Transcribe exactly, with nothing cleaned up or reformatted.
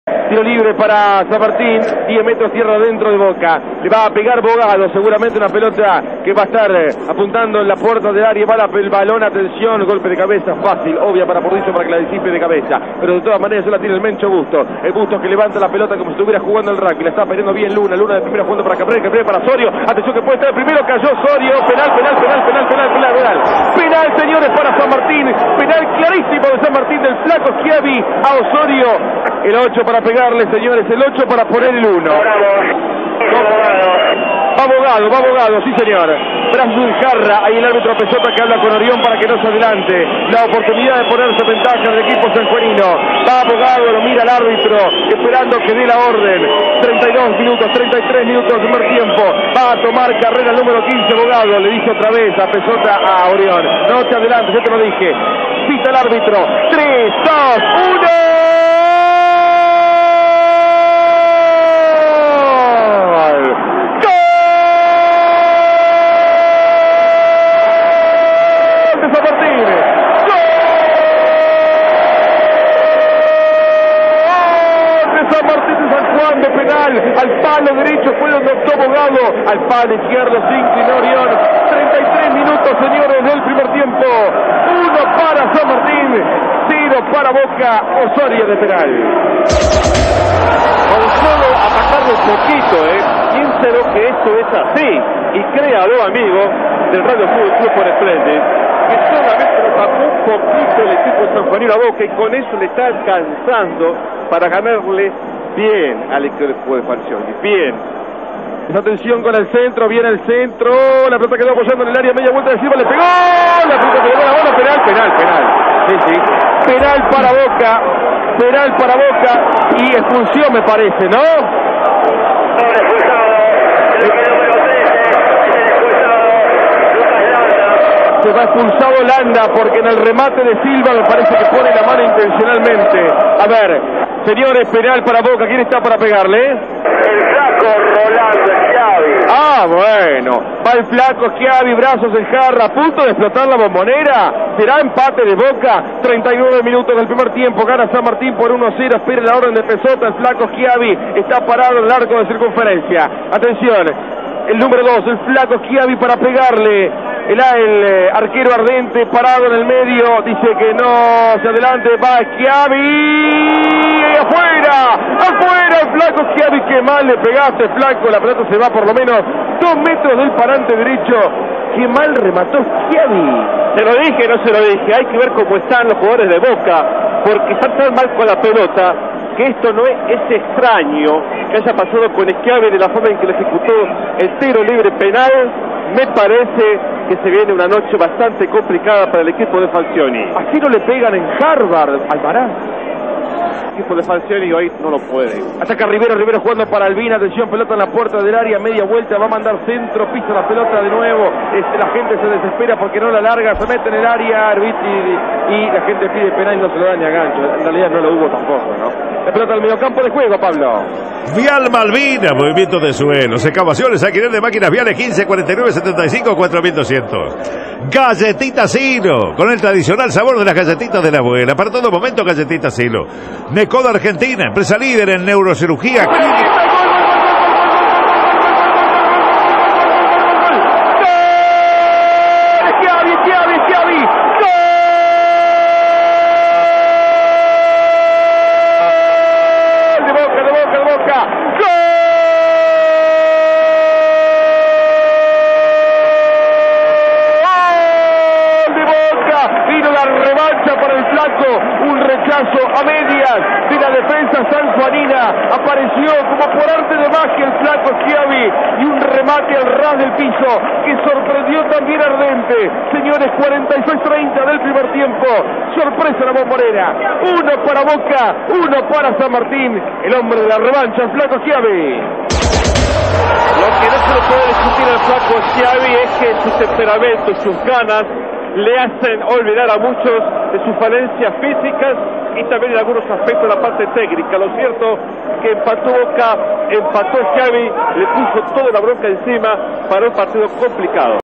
Tiro libre para San Martín, diez metros tierra dentro de Boca. Le va a pegar Bogado, seguramente una pelota que va a estar apuntando en la puerta del área. Va la, el balón, atención, golpe de cabeza fácil, obvia para Portillo para que la disipe de cabeza. Pero de todas maneras se la tiene el Mencho Busto. El Busto que levanta la pelota como si estuviera jugando el rugby. La está peleando bien Luna, Luna de primera jugando para Cabrera, Cabrera para Osorio. Atención que puede estar el primero, cayó Osorio. Penal, penal, penal, penal, penal, penal, penal. Penal, señores, para San Martín. Penal clarísimo de San Martín del flaco Schiavi a Osorio. El ocho para pegarle, señores, el ocho para poner el uno. Va Bogado, va Bogado, sí señor. Brazo en jarra, ahí el árbitro Pesota que habla con Orión para que no se adelante. La oportunidad de ponerse ventaja del equipo sanjuanino. Va Bogado, lo mira el árbitro, esperando que dé la orden. treinta y dos minutos, treinta y tres minutos de primer tiempo. Va a tomar carrera el número quince, Bogado. Le dice otra vez a Pesota, a Orión. No te adelantes, yo te lo dije. Pita el árbitro. tres, dos, uno. De penal, al palo derecho fue donde optó Bogado, al palo izquierdo se inclinó Orión. treinta y tres minutos, señores, del primer tiempo. Uno para San Martín, cero para Boca. Osorio de penal. Con solo atacarlo un poquito, eh. Piénselo que esto es así. Y créalo, amigo, del Radio Fútbol Club por Splendid, que solamente lo tapó un poquito el equipo sanjuanino a Boca y con eso le está alcanzando para ganarle bien al equipo de Falcioni, bien. Atención con el centro, viene el centro, la pelota quedó apoyando en el área, media vuelta de Silva, le pegó, la pelota pegó la bola, penal, penal, penal, sí, sí, penal para Boca, penal para Boca y expulsión me parece, ¿no? Se va expulsado Landa porque en el remate de Silva me parece que pone la mano intencionalmente. A ver, señores, penal para Boca, ¿quién está para pegarle? El flaco Rolando Schiavi. Ah, bueno, va el flaco Schiavi, brazos en jarra, a punto de explotar la bombonera. Será empate de Boca, treinta y nueve minutos del primer tiempo, gana San Martín por uno a cero, espera la orden de Pesota, el flaco Schiavi está parado en el arco de circunferencia. Atención, el número dos, el flaco Schiavi para pegarle. El, el eh, arquero Ardente parado en el medio, dice que no se adelante, va Schiavi, afuera, afuera el flaco Schiavi, que mal le pegaste flaco, la pelota se va por lo menos dos metros del parante derecho, que mal remató Schiavi. Se lo dije, no se lo dije, hay que ver cómo están los jugadores de Boca, porque están tan mal con la pelota, que esto no es, es extraño que haya pasado con Schiavi de la forma en que le ejecutó el tiro libre penal. Me parece que se viene una noche bastante complicada para el equipo de Falcioni. Así no le pegan en Harvard, Alvarado. El equipo de Falcioni hoy no lo puede. Ataca Rivero, Rivero jugando para Albina, atención, pelota en la puerta del área, media vuelta, va a mandar centro, pisa la pelota de nuevo, este, la gente se desespera porque no la larga, se mete en el área, Arbitri, y la gente pide penal y no se lo da ni a gancho, en realidad no lo hubo tampoco, ¿no? La pelota al mediocampo de juego, Pablo. Vial Malvina, movimiento de suelos, excavaciones, alquiler de máquinas viales quince cuarenta y nueve setenta y cinco cuatro mil doscientos. Galletita Silo, con el tradicional sabor de las galletitas de la abuela. Para todo momento, Galletita Silo. Necoda Argentina, empresa líder en neurocirugía clínica. Un rechazo a medias de la defensa sanjuanina, apareció como por arte de magia el flaco Schiavi y un remate al ras del piso que sorprendió también a Ardente. Señores, cuarenta y seis treinta del primer tiempo, sorpresa la bombonera, uno para Boca, uno para San Martín, el hombre de la revancha, el flaco Schiavi. Lo que no se le puede discutir al flaco Schiavi es que su temperamento, sus ganas, le hacen olvidar a muchos de sus falencias físicas y también en algunos aspectos de la parte técnica. Lo cierto que empató Boca, empató Schiavi, le puso toda la bronca encima para un partido complicado.